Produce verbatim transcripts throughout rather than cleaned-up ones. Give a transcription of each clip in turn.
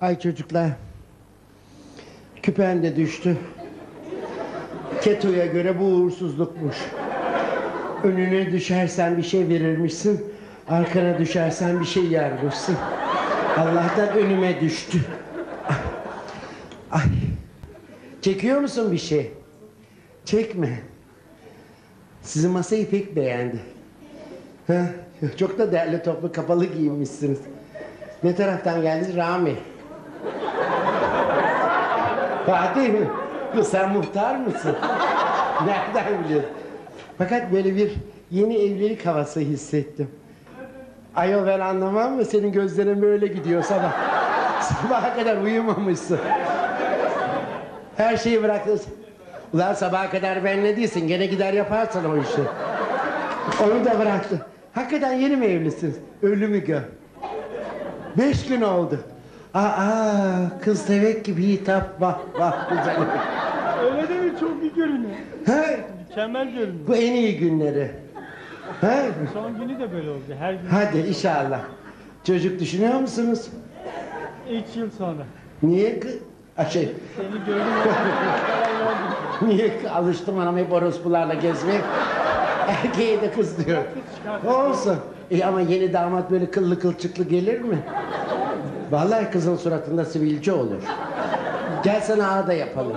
Ay çocuklar, küpen de düştü. Keto'ya göre bu uğursuzlukmuş. Önüne düşersen bir şey verirmişsin, arkana düşersen bir şey yermişsin. Allah'tan önüme düştü. Ay, çekiyor musun bir şey? Çekme. Sizin masayı pek beğendi. Ha? Çok da derli toplu kapalı giyinmişsiniz. Ne taraftan geldiniz? Rami. Fatih mi? Sen muhtar mısın? Nereden biliyorsun? Fakat böyle bir yeni evlilik havası hissettim. Ayol ben anlamam mı? Senin gözlerin böyle gidiyor sabah. Sabaha kadar uyumamışsın. Her şeyi bıraktın. Ulan sabaha kadar benle değilsin. Gene gider yaparsın o işi. Onu da bıraktın. Hakikaten yeni mi evlisiniz? Ölümü gör. Beş gün oldu. Aa, kız tevek gibi hitap. Bak bak güzel. Öyle değil mi? Çok iyi görünüyor. He? Mükemmel görünüyor. Bu en iyi günleri. He? Son günü de böyle oldu. Her gün. Hadi inşallah. Çocuk düşünüyor musunuz? Üç yıl sonra. Niye ki? Ha, şey. Seni gördüm. Niye ki? Alıştım anam hep orospularla gezmeye. Erkeğe de kız diyor. Olsun. E ama yeni damat böyle kıllı kılçıklı gelir mi? Vallahi kızın suratında sivilce olur. Gel sana ağda yapalım.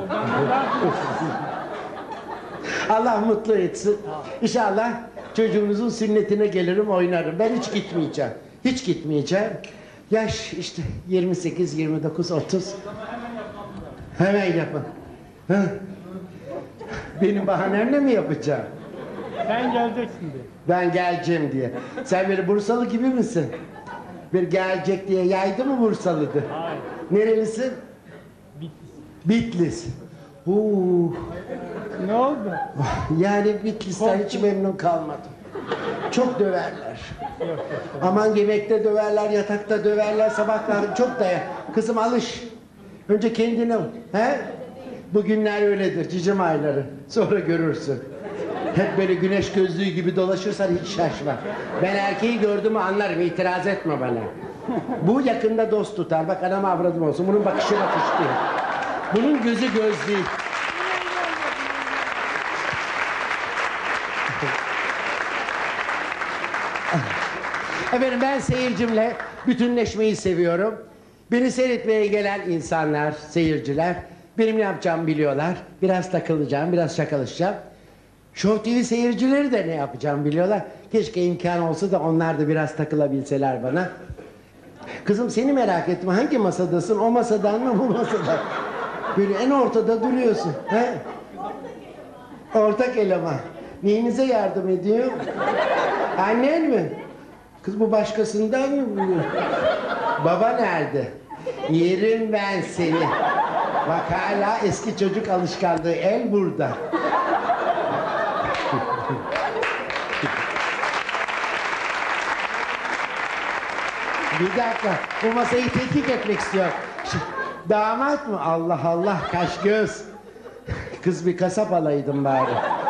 Allah mutlu etsin. İnşallah çocuğunuzun sünnetine gelirim oynarım. Ben hiç gitmeyeceğim. Hiç gitmeyeceğim. Yaş işte yirmi sekiz, yirmi dokuz, otuz. Hemen yapın. Ha? Benim bahanemle mi yapacağım? Sen geleceksin diye. Ben geleceğim diye. Sen böyle Bursalı gibi misin? Bir gelecek diye yaydı mı Bursalı'dı? Hayır. Nerelisin? Bitlis. Bitlis. Huu. Ne oldu? Yani Bitlis'ten hiç memnun kalmadım. Çok döverler. Yok, yok. Aman yemekte döverler, yatakta döverler, sabahlar çok dayan. Kızım alış. Önce kendine. He? Bugünler öyledir, cicim ayları. Sonra görürsün. Hep böyle güneş gözlüğü gibi dolaşırsan hiç şaşma. Ben erkeği gördüğümü anlarım, itiraz etme bana. Bu yakında dost tutar. Bak anam avradım olsun. Bunun bakışı bakış değil. Bunun gözü göz değil. Efendim ben seyircimle bütünleşmeyi seviyorum. Beni seyretmeye gelen insanlar, seyirciler benim ne yapacağımı biliyorlar. Biraz takılacağım, biraz şakalaşacağım. Show T V seyircileri de ne yapacağımı biliyorlar. Keşke imkan olsa da onlar da biraz takılabilseler bana. Kızım seni merak ettim. Hangi masadasın? O masadan mı bu masadan? Böyle en ortada duruyorsun. He? Ortak eleman. Neyinize yardım ediyor? Annen mi? Kız bu başkasından mı buluyor? Baba nerede? Yerim ben seni. Bak hala eski çocuk alışkanlığı. El burada. Bir dakika. Bu masayı tetkik etmek istiyor. Şu, damat mı? Allah Allah kaş göz. Kız bir kasap alaydım bari.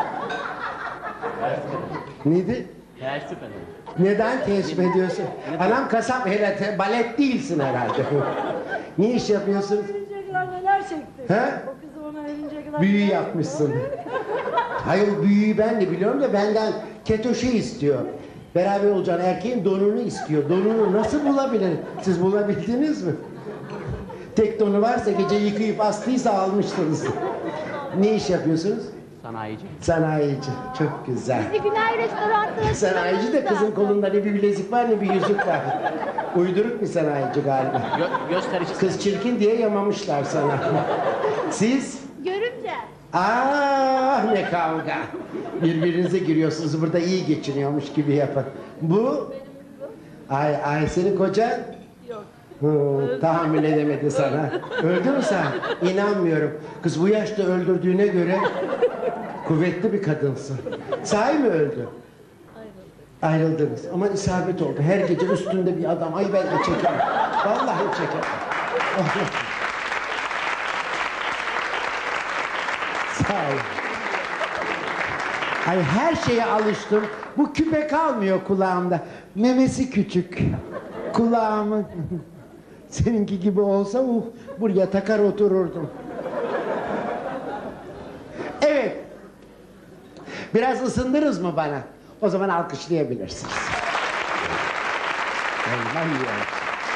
Neydi? Teessüf ederim. Neden teessüf ediyorsun? Anam kasap hele te, balet değilsin herhalde. Ne iş yapıyorsun? Evleninceye kadar neler çekti. He? O kızı ona evleninceye kadar... Büyü yapmışsın. Hayır büyüyü ben de biliyorum da benden ketoşu istiyor. Beraber olacağın erkeğin donunu istiyor. Donunu nasıl bulabilir? Siz bulabildiniz mi? Tek donu varsa gece yıkayıp astıysa almışsınız. Ne iş yapıyorsunuz? Sanayici. Sanayici. Çok güzel. Bizi Günay Restoran'da Sanayici de kızın kolunda ne bir bilezik var ne bir yüzük var. Uyduruk bir sanayici galiba. Gö gösterici. Kız çirkin diye yamamışlar sana. Siz? görümce. Ah ne kavga. Birbirinize giriyorsunuz burada iyi geçiniyormuş gibi yapın. Bu? Ay ay senin kocan? Yok. Hı, tahammül edemedi sana. Öldü mü sen? İnanmıyorum. Kız bu yaşta öldürdüğüne göre kuvvetli bir kadınsın. Sahi mi öldü? Ayrıldınız. Ama isabet oldu. Her gece üstünde bir adam. Ay ben de çekemem. Vallahi çekemem. Sağ ol. Ay her şeye alıştım. Bu küpe kalmıyor kulağımda. Memesi küçük. Kulağımı... Seninki gibi olsa uh, buraya takar otururdum. Evet. Biraz ısındınız mı bana? O zaman alkışlayabilirsiniz. Vallahi iyi.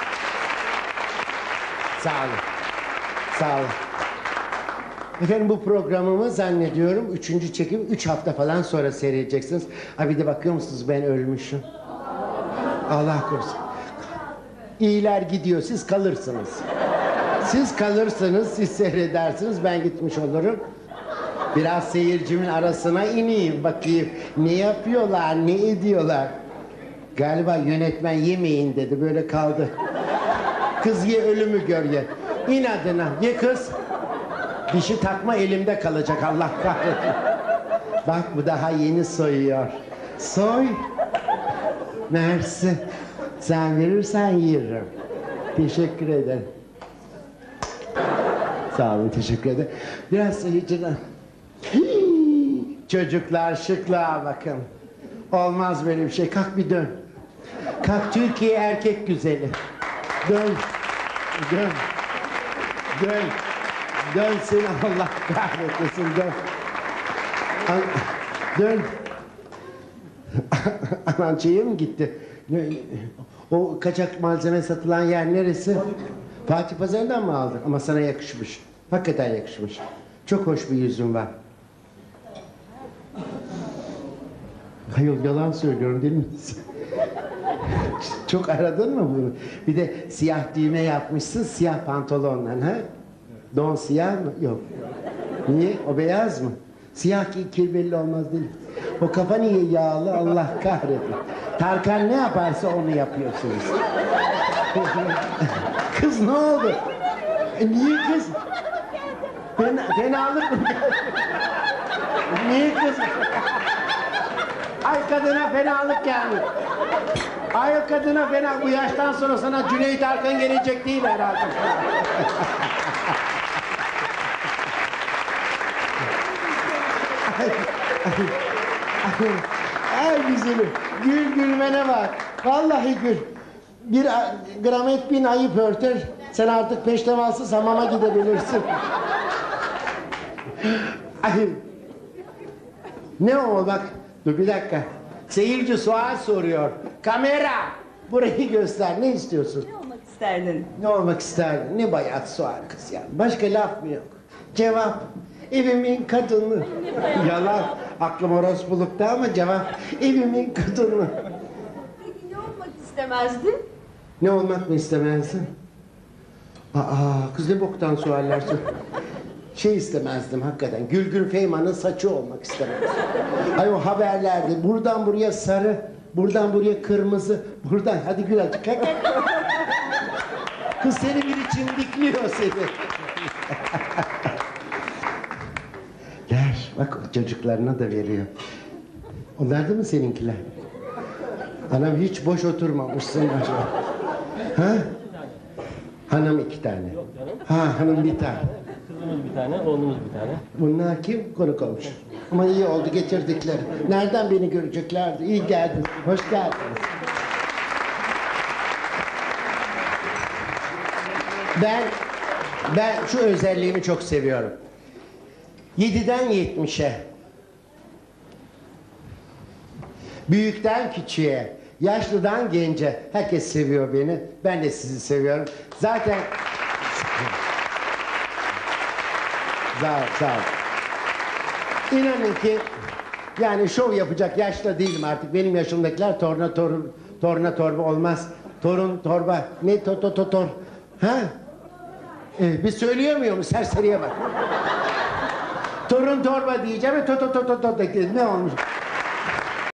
Sağ olun. Sağ olun. Efendim bu programımı zannediyorum üçüncü çekim üç hafta falan sonra seyredeceksiniz. Ha bir de bakıyor musunuz ben ölmüşüm. Allah korusun. İyiler gidiyor siz kalırsınız. Siz kalırsınız siz seyredersiniz ben gitmiş olurum. Biraz seyircimin arasına ineyim bakayım ne yapıyorlar ne ediyorlar. Galiba yönetmen yemeyin dedi böyle kaldı. Kız ye ölümü gör ye. İnadına ye kız. Dişi takma elimde kalacak Allah kahretsin. Bak bu daha yeni soyuyor. Soy. Mersi. Sen verirsen yerim. Teşekkür ederim. Sağ olun teşekkür ederim. Biraz seyirciden. Çocuklar şıklığa bakın. Olmaz böyle bir şey. Kalk bir dön. Kalk Türkiye erkek güzeli. Dön. Dön. Dön. Dön seni Allah kahretmesin dön. An dön. Anan şeye mi gitti? O kaçak malzeme satılan yer neresi? Fatih Pazarı'ndan mı aldın? Ama sana yakışmış. Hakikaten yakışmış. Çok hoş bir yüzün var. Hayır yalan söylüyorum değil mi? Çok aradın mı bunu? Bir de siyah düğme yapmışsın siyah pantolonla ha? Don siyah mı? Yok. Niye? O beyaz mı? Siyah ki kirvelli olmaz değil. O kafa niye yağlı Allah kahretsin. Tarkan ne yaparsa onu yapıyorsunuz. Kız ne oldu? E, niye kız? Fena, fenalık mı? Niye kız? Ay kadına fenalık geldi. Ay o kadına fena. Bu yaştan sonra sana Cüneyt Arkın gelecek değil herhalde. Ay, ay, ay, ay güzelim. Gül gülmene bak. Vallahi gül. Bir gram et bin ayıp örter. Sen artık peştemalsız hamama gidebilirsin. Ay. Ne o bak. Dur bir dakika. Seyirci sual soruyor. Kamera. Burayı göster. Ne istiyorsun? Ne olmak isterdin? Ne olmak isterdin? Ne bayat sual kız ya. Başka laf mı yok? Cevap. Evimin kadını. Yalan. Aklım orospulukta ama cevap. Evimin kadını. Peki ne olmak istemezdin? Ne olmak mı istemezsin? Aa, kız ne boktan sualler sor. Şey istemezdim hakikaten. Gülgün Feyman'ın saçı olmak istemezdim. Ay o haberlerde buradan buraya sarı, buradan buraya kırmızı, buradan hadi gül azıcık. Kalk, kalk. Kız seni biri çimdikliyor seni. Ver bak o çocuklarına da veriyor. Onlar da mı seninkiler? Anam hiç boş oturmamışsın acaba. Ha? Hanım iki tane. Ha hanım bir tane. Kızımız bir tane, oğlumuz bir tane. Bunlar kim? Konu komşu. Ama iyi oldu getirdikleri. Nereden beni göreceklerdi? İyi geldin. Hoş geldiniz. Ben ben şu özelliğimi çok seviyorum. Yediden yetmişe. Büyükten küçüğe, yaşlıdan gence. Herkes seviyor beni. Ben de sizi seviyorum. Zaten Sağ ol, sağ ol. İnanın ki yani şov yapacak yaşta değilim artık. Benim yaşımdakiler torna torun, torna torba olmaz. Torun torba ne to to to tor. Ha? Ee, biz söyleyemiyor mu serseriye bak. Torun torba diyeceğim ve to to to to to ne olmuş?